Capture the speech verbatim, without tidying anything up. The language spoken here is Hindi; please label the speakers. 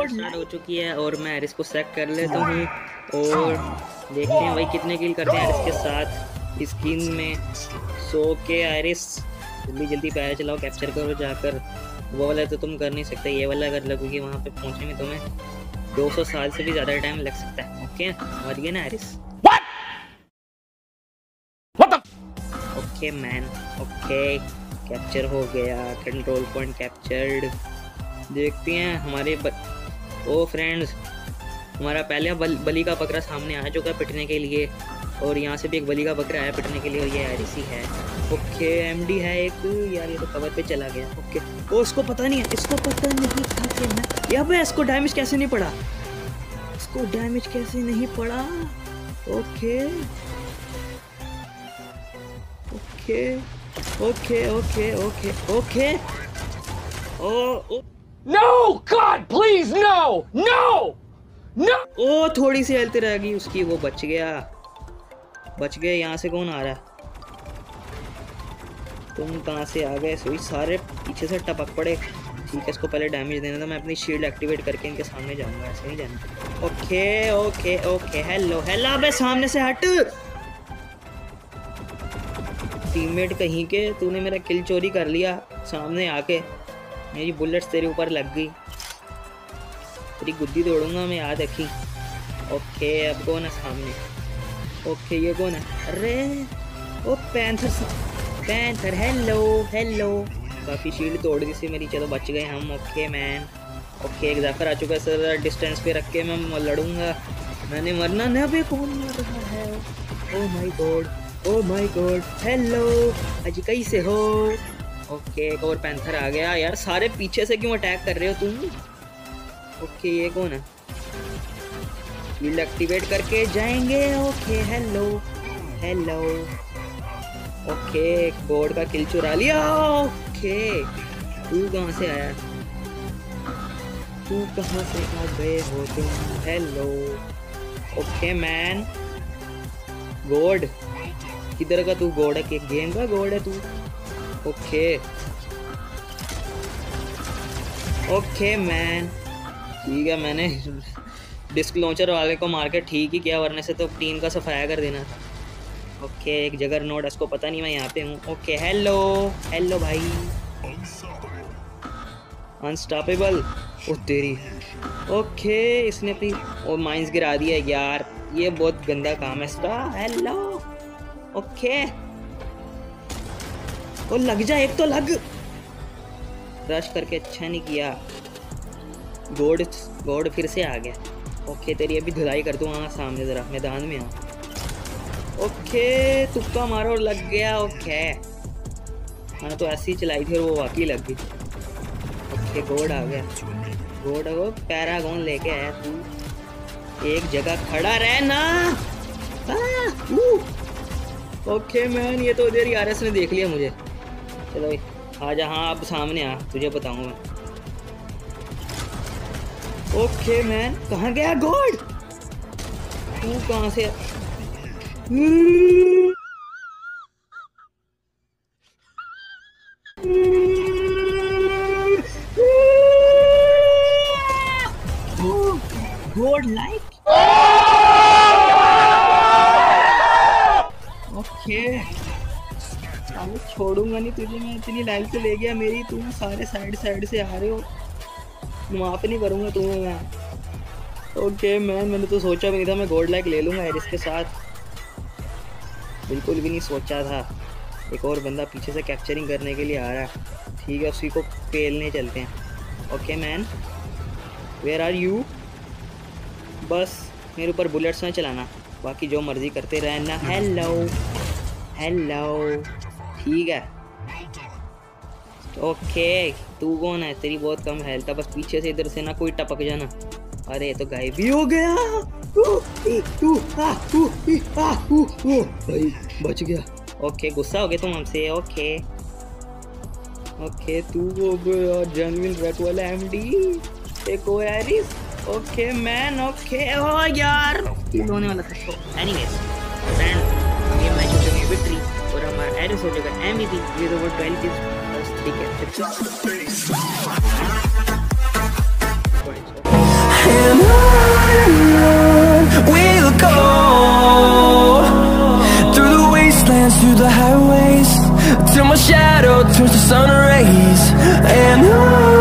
Speaker 1: स्टार्ट हो चुकी है और मैं एरिस को सेक कर लेता हूँ और देखते हैं भाई कितने किल करते हैं एरिस के साथ स्किन में। सो के एरिस जल्दी जल्दी पैर चलाओ, कैप्चर करो जाकर। वो वाला तो तुम कर नहीं सकते, ये वाला अगर लगोगी वहाँ पे पहुँचने में तुम्हें दो सौ साल से भी ज़्यादा टाइम लग सकता है। ओके समझ गए ना एरिस? ओके मैन, ओके कैप्चर हो गया, कंट्रोल पॉइंट कैप्चर्ड। देखते हैं हमारे ब... ओ फ्रेंड्स, हमारा पहले बल, बली का बकरा सामने आ चुका है पिटने के लिए और यहाँ से भी एक बली का बकरा आया पिटने के लिए और ये एरिस ही है। ओके एमडी है एक यार, ये तो कवर पे चला गया। ओके ओ इसको पता नहीं है, इसको पता नहीं था कि मैं यहाँ पे इसको डैमेज कैसे नहीं पड़ा, इसको डैमेज कैसे नहीं पड़ा। Okay okay okay okay okay okay oh
Speaker 2: No, God, please, no, no, no.
Speaker 1: Oh थोड़ी सी हेल्थ रह गई उसकी, वो बच गया, बच गए। यहाँ से कौन आ रहा है? तुम कहाँ से आ गए? सही सारे पीछे से टपक पड़े। ठीक है, इसको पहले डैमेज देना था। मैं अपनी शील्ड एक्टिवेट करके इनके सामने जाऊंगा, ऐसे नहीं जाना। Okay okay okay hello hello, अबे सामने से हट। टीममेट कहीं के, तूने मेरा किल चोरी कर लिया सामने आके, मेरी बुलेट्स तेरे ऊपर लग गई, तेरी गुद्दी तोड़ूंगा मैं, याद रखी। ओके अब कौन है सामने? ओके ये कौन है? अरे oh panther, panther hello hello. काफ़ी शील्ड तोड़ दी थी मेरी, चलो बच गए हम। ओके मैन, ओके एक जाकर आ चुका है सर, डिस्टेंस पे रख के मैं लड़ूंगा, मैंने मरना नहीं। अबे कौन मर रहा है? Oh my god, oh my god, hello अजी कैसे हो? ओके एक और पैंथर आ गया। यार सारे पीछे से क्यों अटैक कर रहे हो तुम? ओके ये कौन है? शील्ड एक्टिवेट करके जाएंगे। Okay hello hello. ओके एक बोर्ड का किल चुरा लिया। ओके तू कहाँ से आया? तू कहाँ से आ गए हो तुम? हेलो। ओके मैन, गॉड किधर का तू? गॉड है कि गेम का गॉड है तू? ओके ओके मैन, ठीक है, मैंने डिस्क लॉन्चर वाले को मार के ठीक ही किया, वरने से तो टीम का सफाया कर देना था। ओके एक जगह नोट, इसको पता नहीं मैं यहाँ पे हूँ। ओके हेलो हेलो भाई, अनस्टॉपेबल। ओ तेरी। ओके इसने अपनी ओ माइंस गिरा दिया यार, ये बहुत गंदा काम है इसका। हेलो ओके ओ लग जा, एक तो लग। रश करके अच्छा नहीं किया। गोड गोड फिर से आ गया। ओके तेरी अभी धुलाई कर दूँ। हाँ सामने ज़रा मैदान में आ। ओके तुक्का मारो और लग गया। ओके हाँ तो ऐसी ही चलाई थी और वो वाकई लग गई। ओके गोड आ गया। गोड वो पैरागॉन लेके आया तू, एक जगह खड़ा रहना। ओके मैन, ये तो उधर आर एस ने देख लिया मुझे। चलो आ जा, हाँ अब सामने आ, तुझे बताऊंगा मैं। ओके मैन, कहाँ गया गॉड? तू कहाँ से? God like. ओके मैं छोड़ूंगा नहीं तुझे, मैं इतनी लाइफ से ले गया मेरी, तुम सारे साइड साइड से आ रहे हो, माफ नहीं करूंगा तुम्हें मैं। ओके मैन, मैंने तो सोचा भी नहीं था मैं गोल्ड लाइक ले लूंगा एरिस के साथ, बिल्कुल भी नहीं सोचा था। एक और बंदा पीछे से कैप्चरिंग करने के लिए आ रहा है। ठीक है उसी को पेलने चलते हैं। Okay man where are you? बस मेरे ऊपर बुलेट्स में चलाना, बाकी जो मर्जी करते रहना। हेलो हेलो ठीक है। ओके तू कौन है? तेरी बहुत कम हेल्थ है, बस पीछे से इधर से ना कोई टपक जाना। अरे तो गायब भी हो गया। ऊ, ई, ऊ, आ, ऊ, ई, आ, ऊ, ऊ, भाई बच गया। ओके गुस्सा हो गए तुम हमसे? ओके ओके तू वो जेन्युइन रेड वाला एमडी एक ओ एरिस। Okay man okay. ओ यार किल होने वाला था। तो एनीवेज फ्रेंड, ये मैच हो चुकी है विक्ट्री और हमारा एरिस हो चुका है एमवीपी। ये तो वो ट्वेल्व की ठीक है।
Speaker 3: the highways till my shadow turns to sun rays. And on